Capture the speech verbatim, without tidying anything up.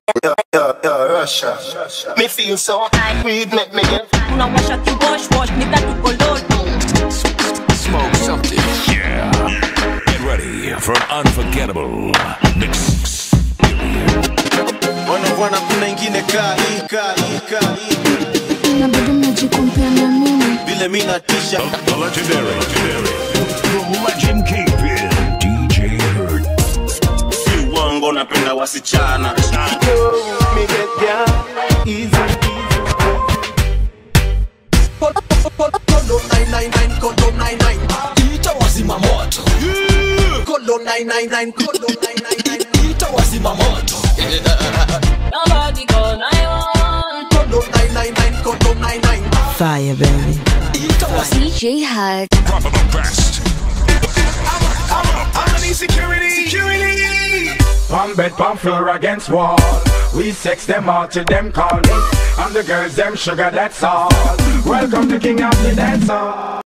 Yo, yo, yo, Russia. Me feel so high, weed make me get. Una wash up you wash, wash, nigga to color. Smoke something. Yeah. Get ready for an unforgettable mix. Wana wana kuna ingine kali, kali, kali. Na bado mnajikompea na mimi. Vile mimi natisha. The legendary, legendary, the legend Kingpin, D J Hertz. Si wango napenda wasichana. Me get down easy. Kodo nine nine nine, kodo nine nine. Ita wazima moto. Kodo nine nine nine, kodo nine nine nine. Ita wazima moto. Nobody call nine one one. Kodo nine nine nine, kodo nine nine. Fire, baby. Ita wazima. D J Hertz. Drop of the best. How many security? Security. Palm bed, palm floor against wall. We sex them all till them call me. And the girls them sugar, that's all. Welcome to King of the Dancehall.